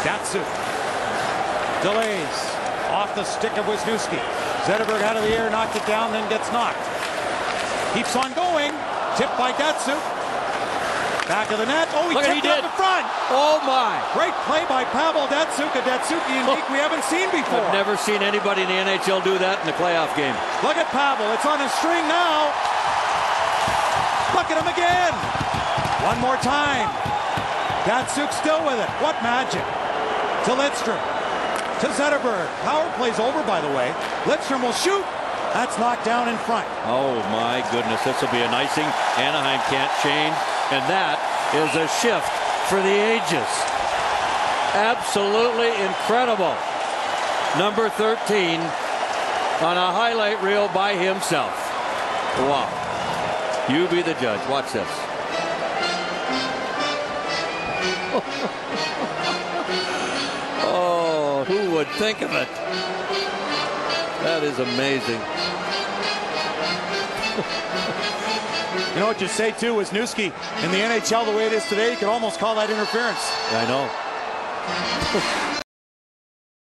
Datsuk delays off the stick of Wisniewski. Zetterberg out of the air, knocked it down, then gets knocked. Keeps on going. Tipped by Datsuk. Back of the net. Oh, he tipped it up in front. Oh, my. Great play by Pavel Datsuk. A Datsuki unique we haven't seen before. I've never seen anybody in the NHL do that in a playoff game. Look at Pavel. It's on a string now. Look at him again. One more time. Datsuk still with it. What magic. To Lidstrom. To Zetterberg. Power play's over, by the way. Lidstrom will shoot. That's knocked down in front. Oh, my goodness. This will be an icing. Anaheim can't change. And that is a shift for the ages. Absolutely incredible. Number 13 on a highlight reel by himself. Wow. You be the judge. Watch this. Oh, who would think of it? That is amazing. You know what you say, too, Wisniewski, in the NHL the way it is today, you could almost call that interference. I know.